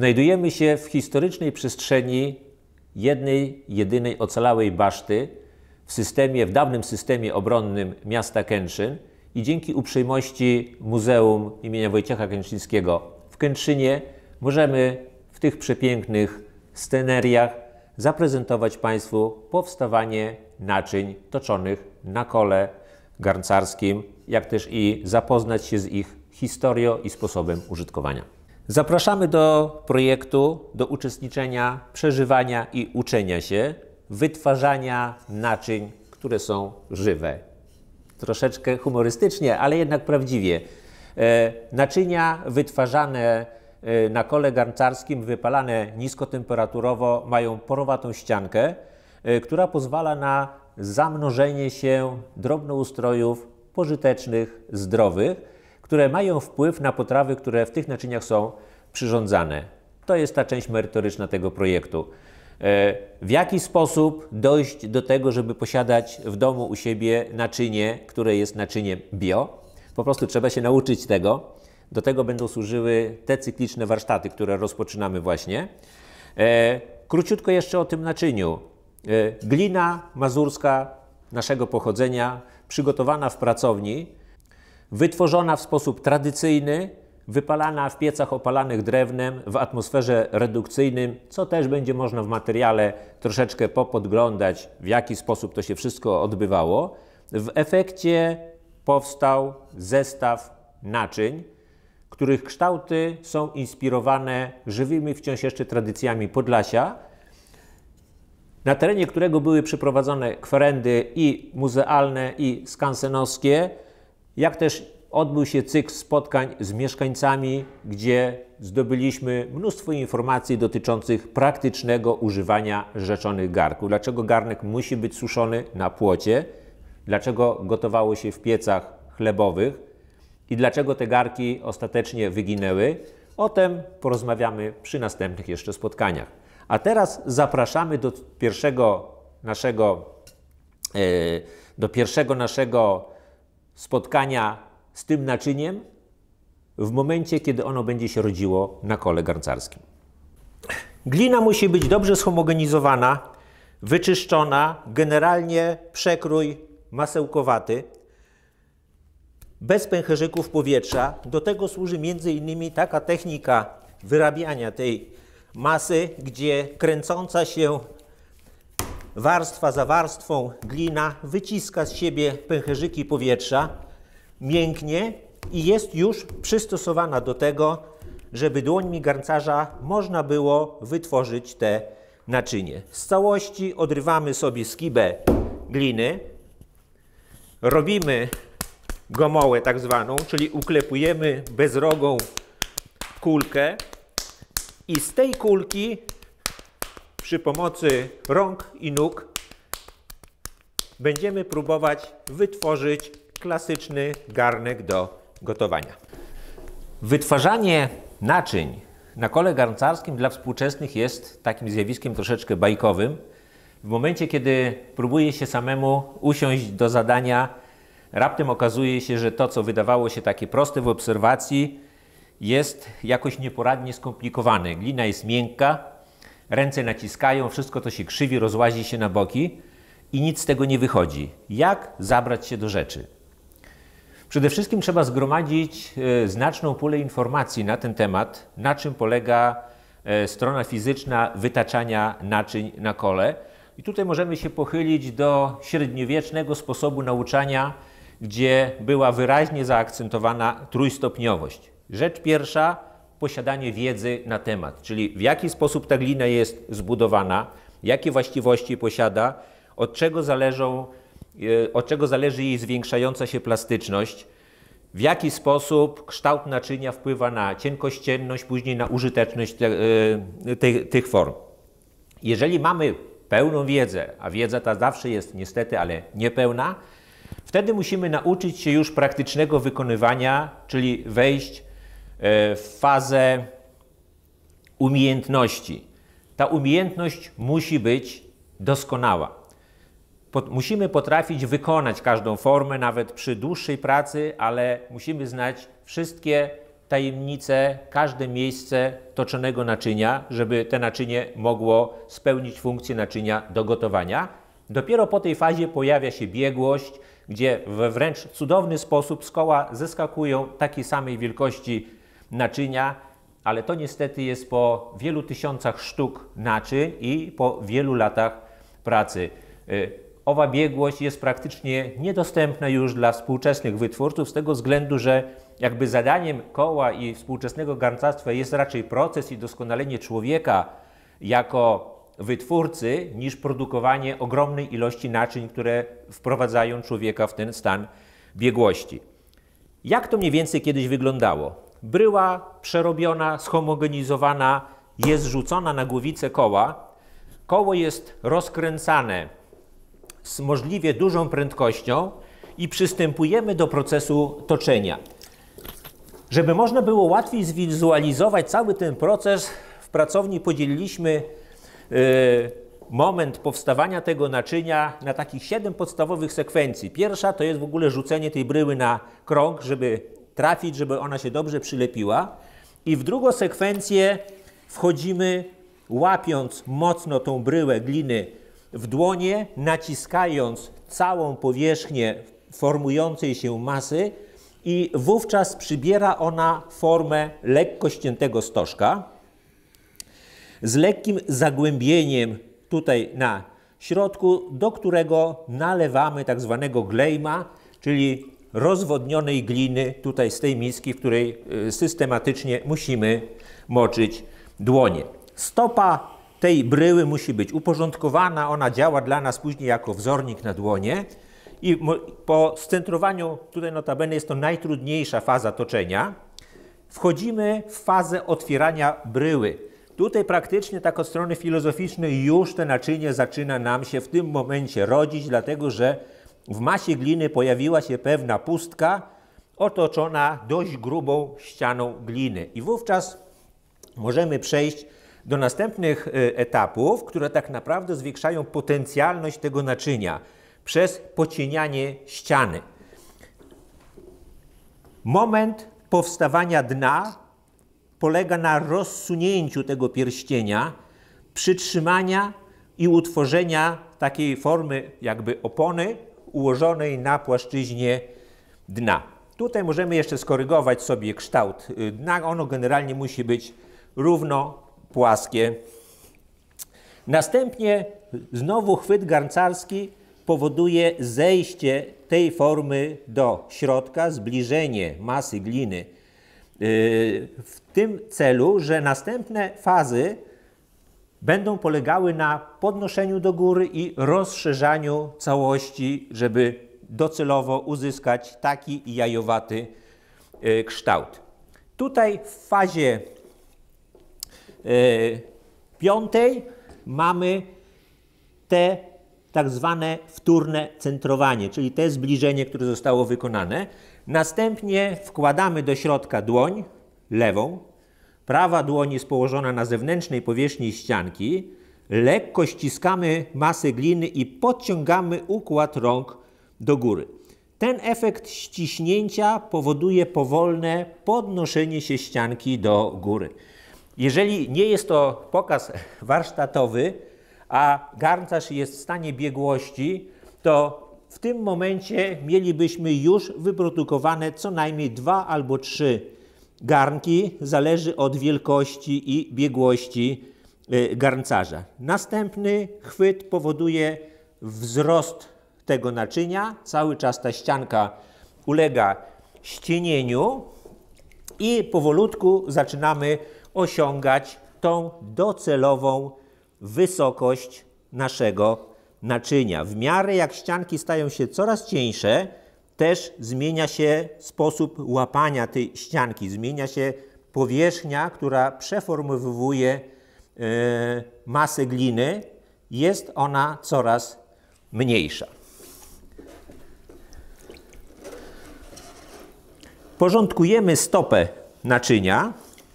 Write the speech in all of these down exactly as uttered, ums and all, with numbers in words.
Znajdujemy się w historycznej przestrzeni jednej, jedynej ocalałej baszty w systemie, w dawnym systemie obronnym miasta Kętrzyn i dzięki uprzejmości Muzeum imienia Wojciecha Kętrzyńskiego w Kętrzynie możemy w tych przepięknych sceneriach zaprezentować Państwu powstawanie naczyń toczonych na kole garncarskim, jak też i zapoznać się z ich historią i sposobem użytkowania. Zapraszamy do projektu, do uczestniczenia, przeżywania i uczenia się, wytwarzania naczyń, które są żywe. Troszeczkę humorystycznie, ale jednak prawdziwie. E, naczynia wytwarzane e, na kole garncarskim, wypalane niskotemperaturowo, mają porowatą ściankę, e, która pozwala na zamnożenie się drobnoustrojów pożytecznych, zdrowych, które mają wpływ na potrawy, które w tych naczyniach są przyrządzane. To jest ta część merytoryczna tego projektu. W jaki sposób dojść do tego, żeby posiadać w domu u siebie naczynie, które jest naczyniem bio? Po prostu trzeba się nauczyć tego. Do tego będą służyły te cykliczne warsztaty, które rozpoczynamy właśnie. Króciutko jeszcze o tym naczyniu. Glina mazurska naszego pochodzenia, przygotowana w pracowni, wytworzona w sposób tradycyjny, wypalana w piecach opalanych drewnem w atmosferze redukcyjnym, co też będzie można w materiale troszeczkę popodglądać, w jaki sposób to się wszystko odbywało. W efekcie powstał zestaw naczyń, których kształty są inspirowane żywymi wciąż jeszcze tradycjami Podlasia, na terenie którego były przeprowadzone kwerendy i muzealne, i skansenowskie, jak też odbył się cykl spotkań z mieszkańcami, gdzie zdobyliśmy mnóstwo informacji dotyczących praktycznego używania rzeczonych garnków. Dlaczego garnek musi być suszony na płocie, dlaczego gotowało się w piecach chlebowych i dlaczego te garnki ostatecznie wyginęły. O tym porozmawiamy przy następnych jeszcze spotkaniach. A teraz zapraszamy do pierwszego naszego, do pierwszego naszego spotkania z tym naczyniem w momencie, kiedy ono będzie się rodziło na kole garncarskim. Glina musi być dobrze schomogenizowana, wyczyszczona, generalnie przekrój masełkowaty, bez pęcherzyków powietrza. Do tego służy między innymi taka technika wyrabiania tej masy, gdzie kręcąca się warstwa za warstwą glina wyciska z siebie pęcherzyki powietrza, mięknie i jest już przystosowana do tego, żeby dłońmi garncarza można było wytworzyć te naczynie. Z całości odrywamy sobie skibę gliny, robimy gomołę tak zwaną, czyli uklepujemy bezrogą kulkę i z tej kulki przy pomocy rąk i nóg będziemy próbować wytworzyć klasyczny garnek do gotowania. Wytwarzanie naczyń na kole garncarskim dla współczesnych jest takim zjawiskiem troszeczkę bajkowym. W momencie, kiedy próbuje się samemu usiąść do zadania, raptem okazuje się, że to, co wydawało się takie proste w obserwacji, jest jakoś nieporadnie skomplikowane. Glina jest miękka, ręce naciskają, wszystko to się krzywi, rozłazi się na boki i nic z tego nie wychodzi. Jak zabrać się do rzeczy? Przede wszystkim trzeba zgromadzić e, znaczną pulę informacji na ten temat, na czym polega e, strona fizyczna wytaczania naczyń na kole. I tutaj możemy się pochylić do średniowiecznego sposobu nauczania, gdzie była wyraźnie zaakcentowana trójstopniowość. Rzecz pierwsza, posiadanie wiedzy na temat, czyli w jaki sposób ta glina jest zbudowana, jakie właściwości posiada, od czego zależą od czego zależy jej zwiększająca się plastyczność, w jaki sposób kształt naczynia wpływa na cienkościenność, później na użyteczność te, te, tych form. Jeżeli mamy pełną wiedzę, a wiedza ta zawsze jest niestety, ale niepełna, wtedy musimy nauczyć się już praktycznego wykonywania, czyli wejść w fazę umiejętności. Ta umiejętność musi być doskonała. Musimy potrafić wykonać każdą formę, nawet przy dłuższej pracy, ale musimy znać wszystkie tajemnicę, każde miejsce toczonego naczynia, żeby te naczynie mogło spełnić funkcję naczynia do gotowania. Dopiero po tej fazie pojawia się biegłość, gdzie we wręcz cudowny sposób z koła zeskakują takiej samej wielkości naczynia, ale to niestety jest po wielu tysiącach sztuk naczyń i po wielu latach pracy. Owa biegłość jest praktycznie niedostępna już dla współczesnych wytwórców z tego względu, że jakby zadaniem koła i współczesnego garncarstwa jest raczej proces i doskonalenie człowieka jako wytwórcy niż produkowanie ogromnej ilości naczyń, które wprowadzają człowieka w ten stan biegłości. Jak to mniej więcej kiedyś wyglądało? Bryła przerobiona, schomogenizowana jest rzucona na głowicę koła. Koło jest rozkręcane z możliwie dużą prędkością i przystępujemy do procesu toczenia. Żeby można było łatwiej zwizualizować cały ten proces, w pracowni podzieliliśmy yy, moment powstawania tego naczynia na takich siedem podstawowych sekwencji. Pierwsza to jest w ogóle rzucenie tej bryły na krąg, żeby trafić, żeby ona się dobrze przylepiła. I w drugą sekwencję wchodzimy, łapiąc mocno tą bryłę gliny w dłonie, naciskając całą powierzchnię formującej się masy i wówczas przybiera ona formę lekko ściętego stożka z lekkim zagłębieniem tutaj na środku, do którego nalewamy tak zwanego glejma, czyli rozwodnionej gliny tutaj z tej miski, w której systematycznie musimy moczyć dłonie. Stopa tej bryły musi być uporządkowana, ona działa dla nas później jako wzornik na dłonie i po scentrowaniu, tutaj notabene jest to najtrudniejsza faza toczenia, wchodzimy w fazę otwierania bryły. Tutaj praktycznie tak od strony filozoficznej już te naczynie zaczyna nam się w tym momencie rodzić, dlatego że w masie gliny pojawiła się pewna pustka otoczona dość grubą ścianą gliny i wówczas możemy przejść do następnych etapów, które tak naprawdę zwiększają potencjalność tego naczynia przez pocienianie ściany. Moment powstawania dna polega na rozsunięciu tego pierścienia, przytrzymania i utworzenia takiej formy jakby opony ułożonej na płaszczyźnie dna. Tutaj możemy jeszcze skorygować sobie kształt dna. Ono generalnie musi być równo płaskie. Następnie znowu chwyt garncarski powoduje zejście tej formy do środka, zbliżenie masy gliny w tym celu, że następne fazy będą polegały na podnoszeniu do góry i rozszerzaniu całości, żeby docelowo uzyskać taki jajowaty kształt. Tutaj w fazie piątej mamy te tak zwane wtórne centrowanie, czyli te zbliżenie, które zostało wykonane. Następnie wkładamy do środka dłoń lewą. Prawa dłoń jest położona na zewnętrznej powierzchni ścianki. Lekko ściskamy masę gliny i podciągamy układ rąk do góry. Ten efekt ściśnięcia powoduje powolne podnoszenie się ścianki do góry. Jeżeli nie jest to pokaz warsztatowy, a garncarz jest w stanie biegłości, to w tym momencie mielibyśmy już wyprodukowane co najmniej dwa albo trzy garnki, zależy od wielkości i biegłości garncarza. Następny chwyt powoduje wzrost tego naczynia, cały czas ta ścianka ulega ścienieniu i powolutku zaczynamy osiągać tą docelową wysokość naszego naczynia. W miarę jak ścianki stają się coraz cieńsze, też zmienia się sposób łapania tej ścianki, zmienia się powierzchnia, która przeformowuje e, masę gliny, jest ona coraz mniejsza. Porządkujemy stopę naczynia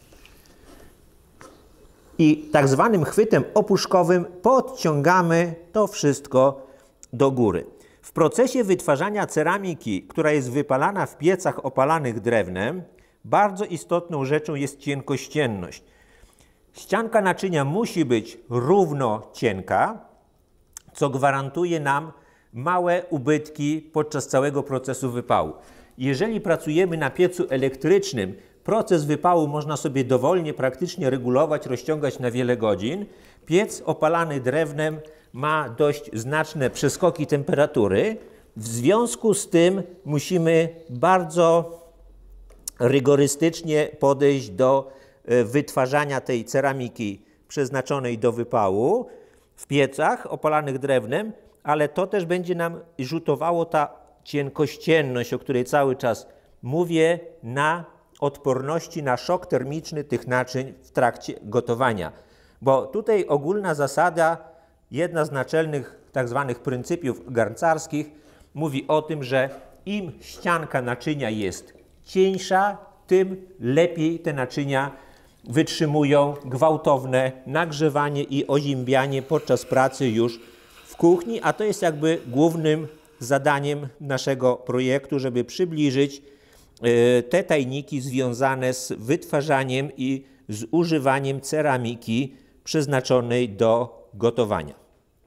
i tak zwanym chwytem opuszkowym podciągamy to wszystko do góry. W procesie wytwarzania ceramiki, która jest wypalana w piecach opalanych drewnem, bardzo istotną rzeczą jest cienkościenność. Ścianka naczynia musi być równo cienka, co gwarantuje nam małe ubytki podczas całego procesu wypału. Jeżeli pracujemy na piecu elektrycznym, proces wypału można sobie dowolnie praktycznie regulować, rozciągać na wiele godzin. Piec opalany drewnem ma dość znaczne przeskoki temperatury. W związku z tym musimy bardzo rygorystycznie podejść do wytwarzania tej ceramiki przeznaczonej do wypału w piecach opalanych drewnem, ale to też będzie nam rzutowało ta cienkościenność, o której cały czas mówię, na odporności na szok termiczny tych naczyń w trakcie gotowania. Bo tutaj ogólna zasada, jedna z naczelnych tak zwanych pryncypiów garncarskich mówi o tym, że im ścianka naczynia jest cieńsza, tym lepiej te naczynia wytrzymują gwałtowne nagrzewanie i ozimbianie podczas pracy już w kuchni, a to jest jakby głównym zadaniem naszego projektu, żeby przybliżyć te tajniki związane z wytwarzaniem i z używaniem ceramiki przeznaczonej do gotowania.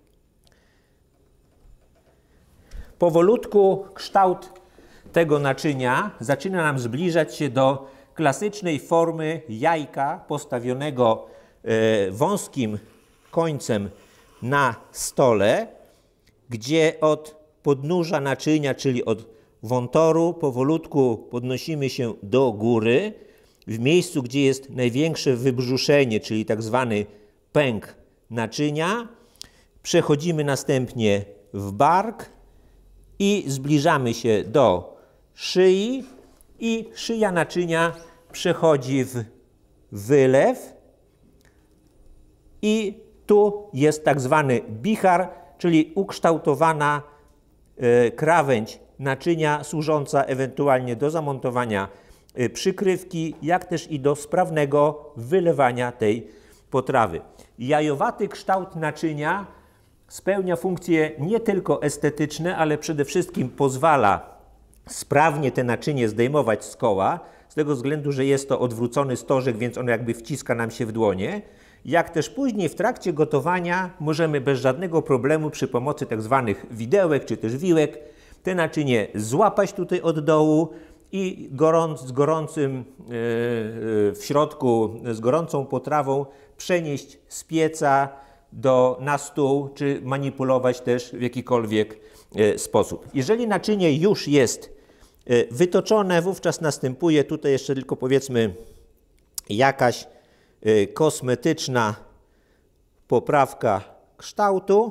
Powolutku kształt tego naczynia zaczyna nam zbliżać się do klasycznej formy jajka postawionego wąskim końcem na stole, gdzie od podnóża naczynia, czyli od wątoru, powolutku podnosimy się do góry, w miejscu, gdzie jest największe wybrzuszenie, czyli tak zwany pęk naczynia. Przechodzimy następnie w bark i zbliżamy się do szyi i szyja naczynia przechodzi w wylew i tu jest tak zwany bichar, czyli ukształtowana y, krawędź naczynia służąca ewentualnie do zamontowania y, przykrywki, jak też i do sprawnego wylewania tej potrawy. Jajowaty kształt naczynia spełnia funkcje nie tylko estetyczne, ale przede wszystkim pozwala sprawnie te naczynie zdejmować z koła, z tego względu, że jest to odwrócony stożek, więc ono jakby wciska nam się w dłonie. Jak też później w trakcie gotowania możemy bez żadnego problemu przy pomocy tak zwanych widełek czy też wiłek te naczynie złapać tutaj od dołu i gorąc, z gorącym yy, w środku, z gorącą potrawą przenieść z pieca do, na stół, czy manipulować też w jakikolwiek yy, sposób. Jeżeli naczynie już jest yy, wytoczone, wówczas następuje tutaj jeszcze tylko powiedzmy jakaś yy, kosmetyczna poprawka kształtu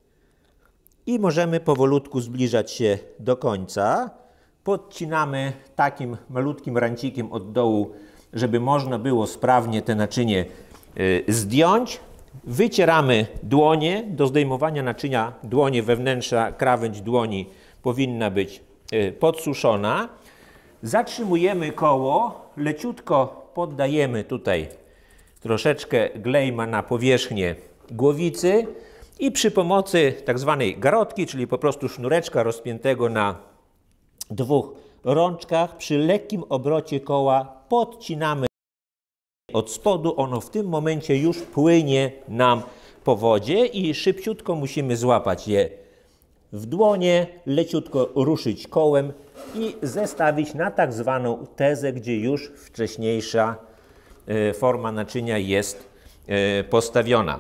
i możemy powolutku zbliżać się do końca. Podcinamy takim malutkim rancikiem od dołu, żeby można było sprawnie te naczynie y, zdjąć. Wycieramy dłonie. Do zdejmowania naczynia dłonie, wewnętrzna krawędź dłoni powinna być y, podsuszona. Zatrzymujemy koło, leciutko poddajemy tutaj troszeczkę glejma na powierzchnię głowicy i przy pomocy tak zwanej garotki, czyli po prostu sznureczka rozpiętego na dwóch rączkach, przy lekkim obrocie koła podcinamy od spodu. Ono w tym momencie już płynie nam po wodzie i szybciutko musimy złapać je w dłonie, leciutko ruszyć kołem i zestawić na tak zwaną tezę, gdzie już wcześniejsza forma naczynia jest postawiona.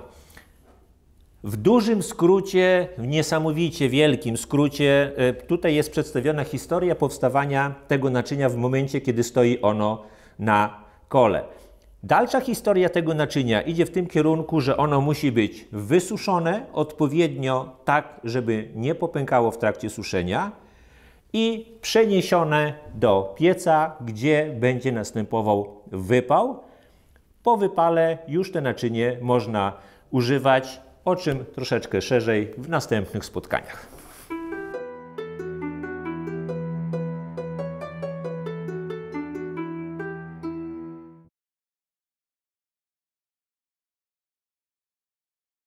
W dużym skrócie, w niesamowicie wielkim skrócie, tutaj jest przedstawiona historia powstawania tego naczynia w momencie, kiedy stoi ono na kole. Dalsza historia tego naczynia idzie w tym kierunku, że ono musi być wysuszone odpowiednio tak, żeby nie popękało w trakcie suszenia i przeniesione do pieca, gdzie będzie następował wypał. Po wypale już te naczynie można używać, o czym troszeczkę szerzej w następnych spotkaniach.